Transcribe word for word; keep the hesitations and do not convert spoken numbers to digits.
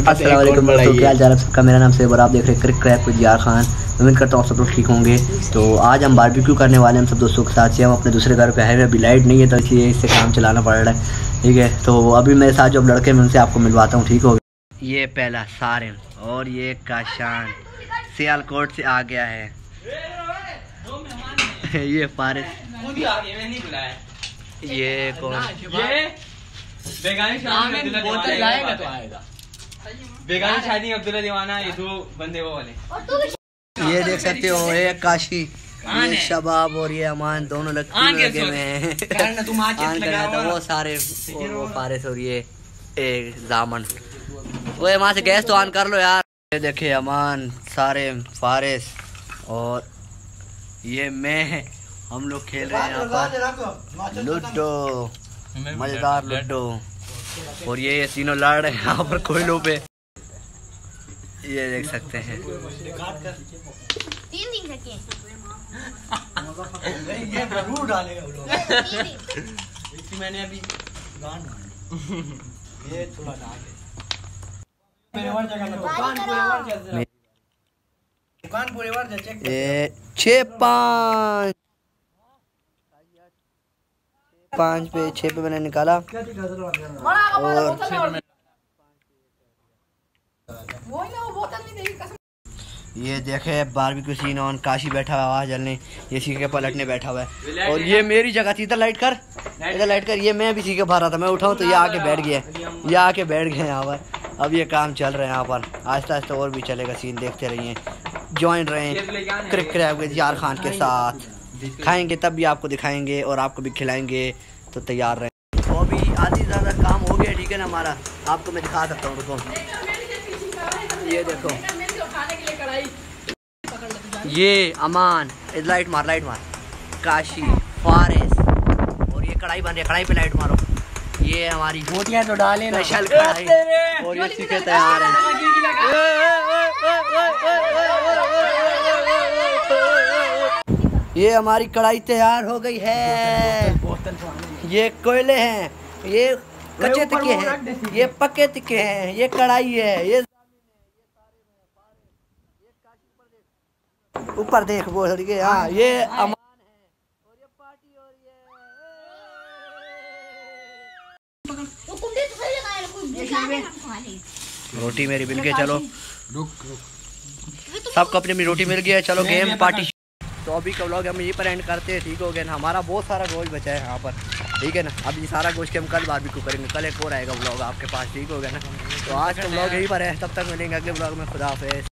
अस्सलाम वालेकुम दोस्तों, क्या हाल चाल है सबका। मेरा नाम सेब और आप देख रहे हैं क्रिक क्रैक विद यार खान। उम्मीद करता हूँ सब लोग ठीक होंगे। तो आज हम बारबेक्यू करने वाले हैं हम सब दोस्तों के साथ से। हम अपने दूसरे घर पे हैं, अभी लाइट नहीं है तो इसलिए इससे काम चलाना पड़ रहा है, ठीक है। तो अभी मेरे साथ जो लड़के मैं उनसे आपको मिलवाता हूँ, ठीक हो। ये पहला सारिन और ये काशान सियालकोट से आ गया है। ये फारिस, ये कौन, बेगानी शादी अब्दुल्ला दीवाना, ये दो बंदे वो वाले। ये देख सकते हो, ये काशी, ये शबाब और ये अमान दोनों लगे हुए हैं। वो सारे वो फारिस और ये जामन। वो वहाँ से गैस तो ऑन कर लो यार। ये देखे अमान, सारे फारिस और ये मैं, हम लोग खेल रहे हैं यहाँ पर लूडो, मजेदार लूडो। और ये ये तीनों लड़ रहे हैं यहाँ पर कोयलों पे, ये देख सकते हैं। तीन दिन तक ये जरूर डालेगा वो लोग। मैंने अभी ये थोड़ा डाल ये छः पाँच पाँच पे छः पे मैंने निकाला और ये देखे बारबेक्यू सीन ऑन। काशी बैठा हुआ है जलने, ये सीखे पलटने बैठा हुआ है। और ये मेरी जगह थी, इधर लाइट कर, इधर लाइट कर। ये मैं भी सीखे भर रहा था, मैं उठाऊं तो ये आके बैठ गया, ये आके बैठ गए यहाँ पर। अब ये काम चल रहा है यहाँ पर, आहिस्ता आहिस्ता और भी चलेगा सीन, देखते रहिए, ज्वाइन रहें क्रिक क्रैक विद यार खान के साथ। खाएंगे तब भी आपको दिखाएंगे और आपको भी खिलाएंगे, तो तैयार रहें। तो अभी आधी ज़्यादा काम हो गया, ठीक है ना हमारा। आपको मैं दिखा सकता हूँ, रुको, ये देखो, ये अमान, लाइट मार लाइट मार, काशी, फारिस और ये कढ़ाई बन रही है, कढ़ाई पे लाइट मारो। ये हमारी बोटियाँ तो डाले ना, स्पेशल कढ़ाई, और ये सीखे तैयार है। ये हमारी कढ़ाई तैयार हो गई है। ये कोयले हैं, ये कच्चे तिक्के हैं, ये पक्के तिक्के हैं, ये कढ़ाई है, ये ऊपर देख वो लड़के। हाँ, ये अमान है और ये पार्टी और ये रोटी मेरी मिल गई। चलो सबको अपनी अपनी रोटी मिल गई है। चलो गेम पार्टी। तो अभी का व्लॉग हम यहीं पर एंड करते हैं, ठीक हो गया ना। हमारा बहुत सारा गोश्त बचा है यहाँ पर, ठीक है ना। अब ये सारा गोश्त के हम कल बारबेक्यू करेंगे, कल एक और आएगा व्लॉग आपके पास, ठीक हो गया ना। तो आज का व्लॉग यहीं पर है, तब तक मिलेंगे अगले व्लॉग में। खुदा हाफिज़।